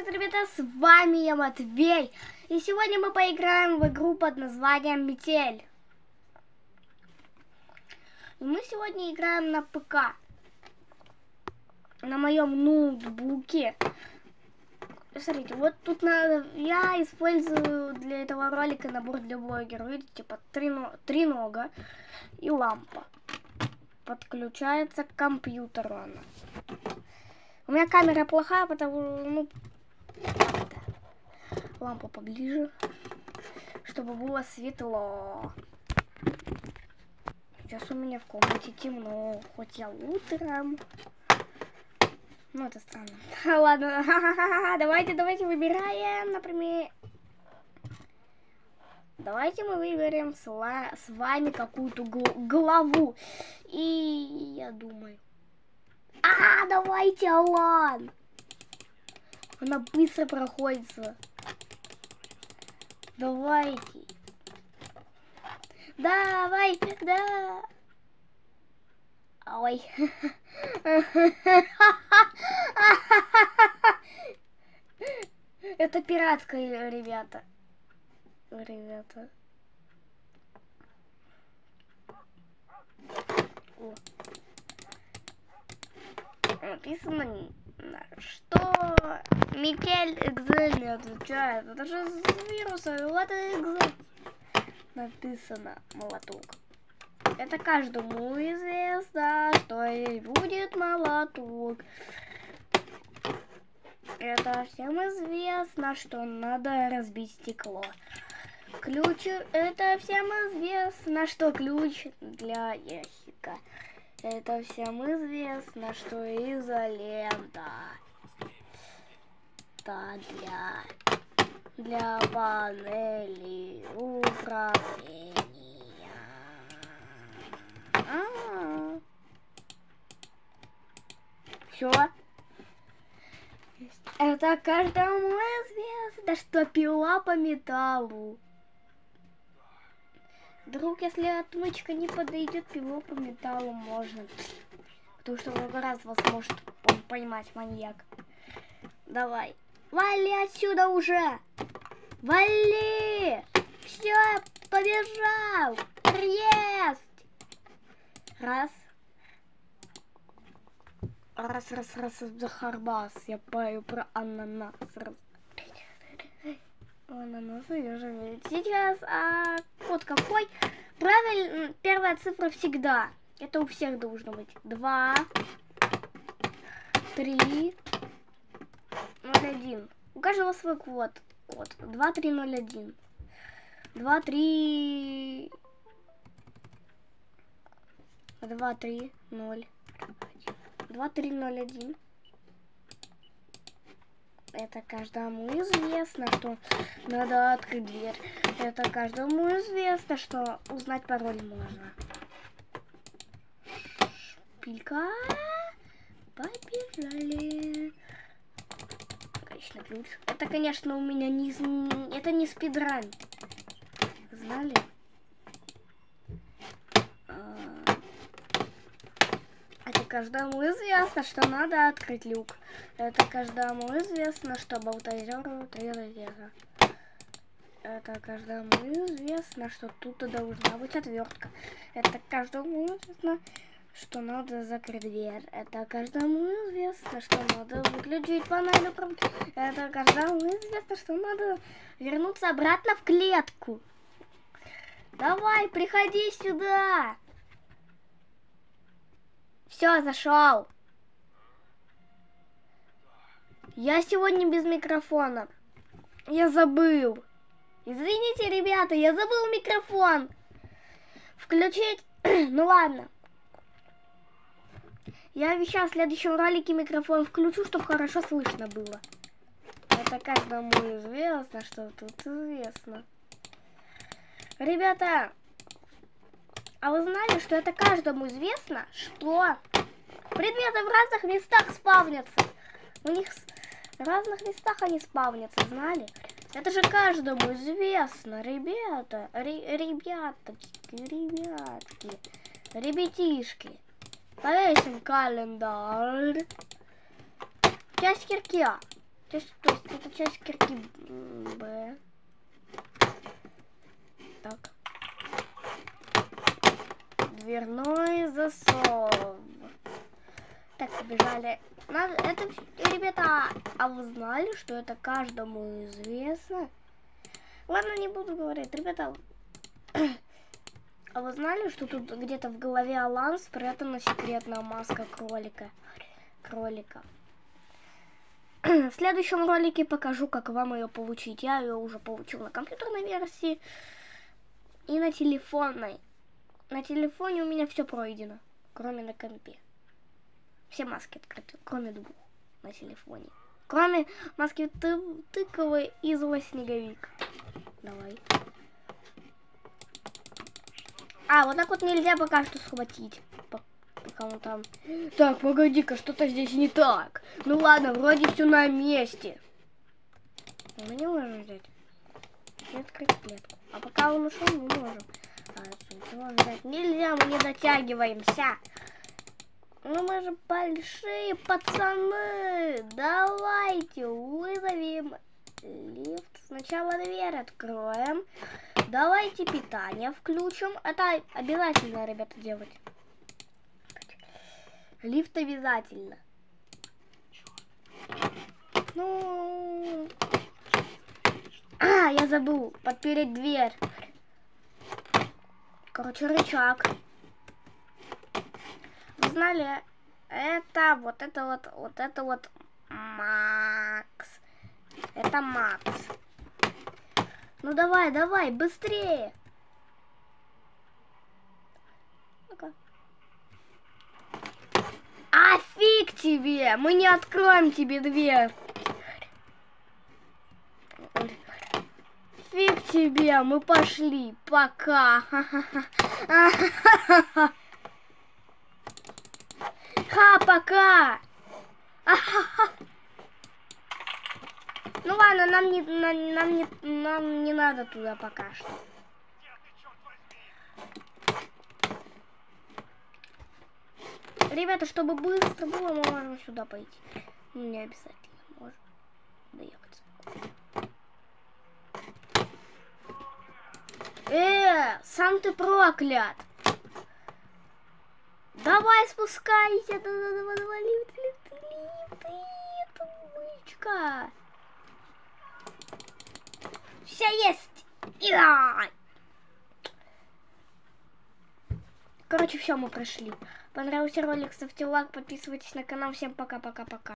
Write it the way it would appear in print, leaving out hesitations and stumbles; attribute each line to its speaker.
Speaker 1: привет, ребята, с вами я, Матвей. И сегодня мы поиграем в игру под названием Метель. И мы сегодня играем на ПК. На моем ноутбуке. Смотрите, вот тут я использую для этого ролика набор для блогера. Видите, под три нога и лампа. Подключается к компьютеру она. У меня камера плохая, потому лампа поближе, чтобы было светло. Сейчас у меня в комнате темно, хоть я утром. Ну, это странно. Ладно, давайте выбираем, например. Давайте мы выберем с вами какую-то главу. И я думаю... давайте Алан. Она быстро проходится. Давайте. Давай, да. Ой. Это пиратская, ребята. О. Написано, что Метель Экзель не отвечает. Это же с вируса. Вот Экзель. Написано молоток. Это каждому известно, что и будет молоток. Это всем известно, что надо разбить стекло. Ключ. Это всем известно, что ключ для ящика. Это всем известно, что изолента. Да, для панели управления. Все. Это каждому известно, что пила по металлу. Вдруг, если отмычка не подойдет, пилу по металлу можно. Потому что много раз вас может поймать маньяк. Давай. Вали отсюда уже! Вали! Все, побежал! Есть! Раз, Захарбас. Я пою про ананас. Ананас, я же видел. Сейчас, код какой? Правильно, первая цифра всегда. Это у всех должно быть. 2, 3, 0, 1. У каждого свой код. 2, 3, 0, 1. 2, 3... 2, 3, 0, 2, 3, 0, 1. Это каждому известно, что надо открыть дверь. Это каждому известно, что узнать пароль можно. Шпилька. Побежали. Конечно, ключ. Это, конечно, у меня это не спидран. Знали? Это каждому известно, что надо открыть люк. Это каждому известно, что болтозеру треза. Это каждому известно, что тут должна быть отвертка. Это каждому известно, что надо закрыть дверь. Это каждому известно, что надо выключить панель управления. Это каждому известно, что надо вернуться обратно в клетку. Давай, приходи сюда. Все, зашел. Я сегодня без микрофона. Я забыл. Извините, ребята, я забыл микрофон включить. Ну ладно. Я обещал в следующем ролике микрофон включу, чтобы хорошо слышно было. Это каждому известно, что тут известно. Ребята, а вы знали, что это каждому известно, что предметы в разных местах спавнятся? У них в разных местах они спавнятся, знали? Это же каждому известно, ребята, ребятишки. Повесим календарь. Часть кирки. То есть это часть кирки Б. Так. Дверной засов. Так, побежали. Это, ребята, а вы знали, что это каждому известно? Ладно, не буду говорить. Ребята, а вы знали, что тут где-то в голове Алан спрятана секретная маска кролика? В следующем ролике покажу, как вам ее получить. Я ее уже получил на компьютерной версии и на телефонной. На телефоне у меня все пройдено, кроме на компе. Все маски открыты, кроме 2 на телефоне. Кроме маски тыковой и злой снеговик. Давай. А, вот так вот нельзя пока что схватить. Пока он там... Так, погоди-ка, что-то здесь не так. Ну ладно, вроде все на месте. Мы не можем взять. И открыть клетку. А пока он ушел, мы можем. Взять нельзя, мы не дотягиваемся. Ну мы же большие пацаны. Давайте вызовем лифт. Сначала дверь откроем. Давайте питание включим. Это обязательно, ребята, делать. Лифт обязательно. Ну... А, я забыл подпереть дверь. Короче, рычаг. Вы знали, это вот Макс. Это Макс. Ну давай, быстрее. Ну-ка. А фиг тебе! Мы не откроем тебе дверь. Фиг тебе, мы пошли. Пока. Пока. Ну ладно, нам не надо туда пока что. Ребята, чтобы быстро было, мы можем сюда пойти. Ну, не обязательно, можем доехать. Сам ты проклят. Давай спускайся. Давай, лифт, умничка. Все есть. Короче, все, мы прошли. Понравился ролик, ставьте лайк, подписывайтесь на канал. Всем пока-пока-пока.